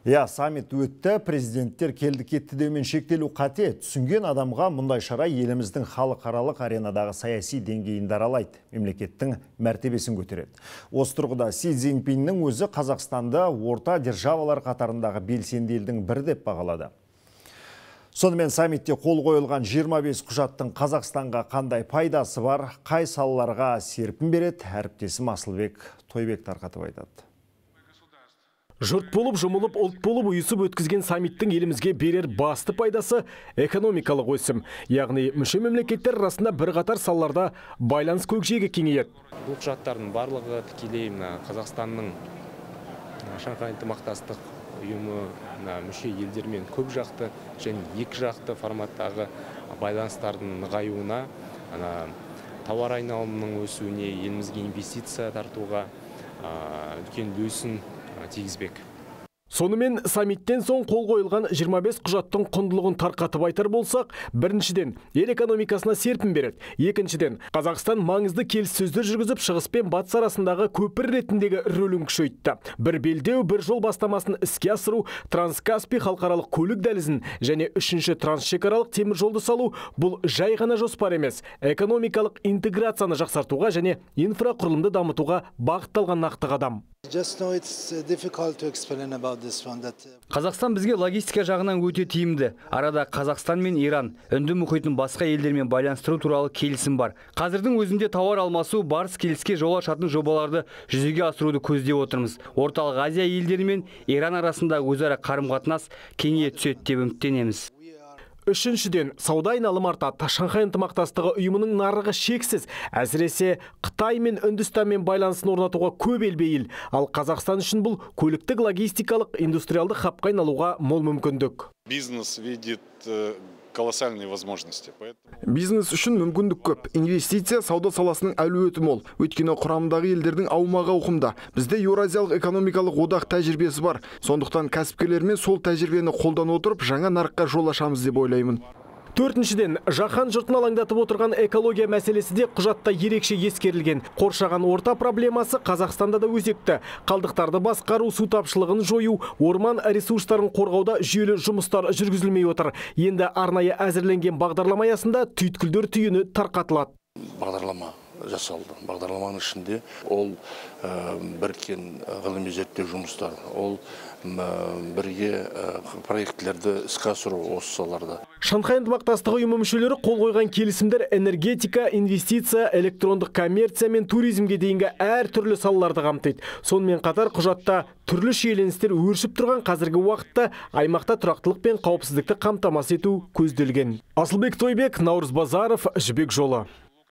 Саммит өтті, президенттер келді кетті деумен шектелу қате. Түсінген адамға мұндай шара еліміздің халықаралық аренадағы саяси деңгейін даралайды, мемлекеттің мәртебесін көтереді. Осы тұрғыда Си Цзиньпиннің өзі Қазақстанды орта державалар қатарындағы белсенді елдің бірі деп бағалады. Сонымен саммитте қол қойылған 25 құжаттың Қазақстанға қандай пайдасы бар, қай салаларға серпін береді, әріптесім Асылбек Тойбек тарқатып айтады. Жұрт болып, жұмылып, ұлт болып ұйысып өткізген саммиттің елімізге берер басты пайдасы экономикалық өсім. Яғни мүше мемлекеттер арасында бірқатар салаларда байланыс көкжиегі кеңейеді. Бұл құжаттардың барлығы тікелей Қазақстанның Шанхай ынтымақтастық ұйымы мүше елдермен көп жақты және екі жақты форматтағы байланыстардың нығаюына, тауар айналымының өсуіне, елімізге инвестиция тартуға үлкен үлесін тигізбек. Сонымен саммиттен соң қол қойылған 25 құжаттың құндылығын тарқатып айтар болсақ, біріншіден, ел экономикасына серпін береді. Екіншіден, Қазақстан маңызды келіссөздер жүргізіп, шығыс пен батыс арасындағы көпір ретіндегі рөлін күшейтті. Бір белдеу, бір жол бастамасын іске асыру, Транскаспий халықаралық көлік дәлізін және үшінші трансшекаралық темір жолды салу бұл жай ғана жоспар емес, экономикалық интеграцияны жақсартуға және инфрақұрылымды дамытуға бағытталған нақты қадам. Қазақстан бізге логистика жағынан өте тиімді. Арада Қазақстан мен Иран, Үнді мұхитын басқа елдермен байланыстыру туралы келісім бар. Қазірдің өзінде тауар алмасу, барыс келіске жол ашатын жобаларды жүзеге асыруды көздеп отырмыз. Орталық Азия елдері мен Иран арасында өзара қарым-қатынас кеңейе түседі деп үміттенеміз. Үшіншіден, сауда айналымы артады. Шанхай ынтымақтастығы ұйымының нарығы шексіз. Әсіресе Қытай мен Үндістанмен байланысын орнатуға көп ел бейіл. Ал Қазақстан үшін бұл көліктік логистикалық индустриалды хабқа айналуға мол мүмкіндік. Бизнес видит колоссальные возможности. Бизнес үшін мүмкіндік көп. Инвестиция сауда саласының әлеуеті мол. Өйткені құрамындағы елдердің аумағы ауқымда. Бізде Еуразиялық экономикалық одақ тәжірибесі бар. Сондықтан кәсіпкерлермен сол тәжірибені қолдан отырып, жаңа нарыққа жол ашамыз деп ойлаймын. Төртіншіден, жаһан жұртын алаңдатып отырған экология мәселесі де құжатта ерекше ескерілген. Қоршаған орта проблемасы Қазақстанда да өзекті. Қалдықтарды басқару, су тапшылығын жою, орман ресурстарын қорғауда жүйелі жұмыстар жүргізілмей отыр. Енді арнайы әзірленген бағдарлама аясында түйткілдер түйіні тарқатылады. Бағдарлама жасалды. Бағдарламаның ішінде ол біріккен ғылыми зерттеу жұмыстар, ол бірге проектілерді іске асыру осы салаларда. Шанхай ынтымақтастығы ұйымы мүшелері қол қойған келісімдер энергетика, инвестиция, электрондық коммерция мен туризмге дейінгі әртүрлі салаларды қамтиды. Сонымен қатар құжатта түрлі шиеленістер өршіп тұрған қазіргі уақытта аймақта тұрақтылық пен қауіпсіздікті қамтамасыз ету көзделген. Асылбек Тойбек, Наурыз Базаров, Жібек жолы.